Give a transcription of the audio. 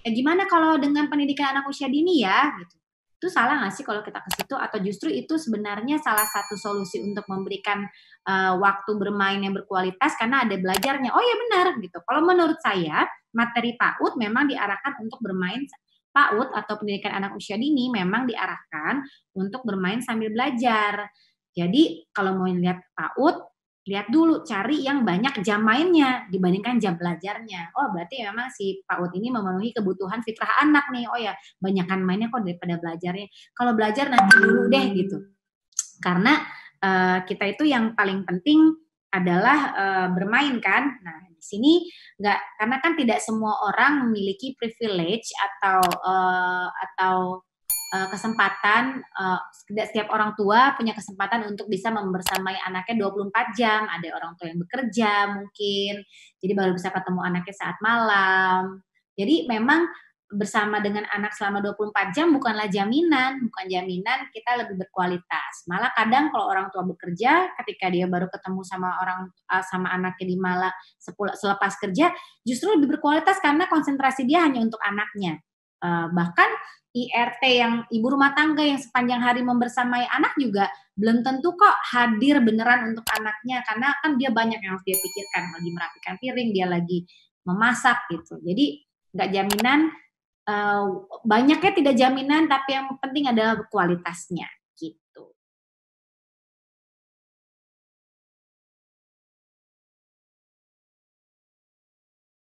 Gimana kalau dengan pendidikan anak usia dini ya gitu. Itu salah nggak sih kalau kita ke situ, atau justru itu sebenarnya salah satu solusi untuk memberikan waktu bermain yang berkualitas karena ada belajarnya. Oh ya benar gitu. Kalau menurut saya materi PAUD memang diarahkan untuk bermain. PAUD atau pendidikan anak usia dini memang diarahkan untuk bermain sambil belajar. Jadi kalau mau lihat PAUD, lihat dulu, cari yang banyak jam mainnya dibandingkan jam belajarnya. Oh, berarti memang si PAUD ini memenuhi kebutuhan fitrah anak nih. Oh ya, banyakkan mainnya kok daripada belajarnya. Kalau belajar nanti dulu deh gitu. Karena kita itu yang paling penting adalah bermain kan. Nah, di sini nggak, karena kan tidak semua orang memiliki privilege atau kesempatan, setiap orang tua punya kesempatan untuk bisa membersamai anaknya 24 jam. Ada orang tua yang bekerja mungkin, jadi baru bisa ketemu anaknya saat malam. Jadi memang bersama dengan anak selama 24 jam bukan jaminan kita lebih berkualitas. Malah kadang kalau orang tua bekerja, ketika dia baru ketemu sama anaknya di malam selepas kerja, justru lebih berkualitas karena konsentrasi dia hanya untuk anaknya. Bahkan IRT yang ibu rumah tangga yang sepanjang hari membersamai anak juga belum tentu kok hadir beneran untuk anaknya, karena kan dia banyak yang harus dia pikirkan, lagi merapikan piring, dia lagi memasak gitu. Jadi nggak jaminan, banyaknya tidak jaminan, tapi yang penting adalah kualitasnya.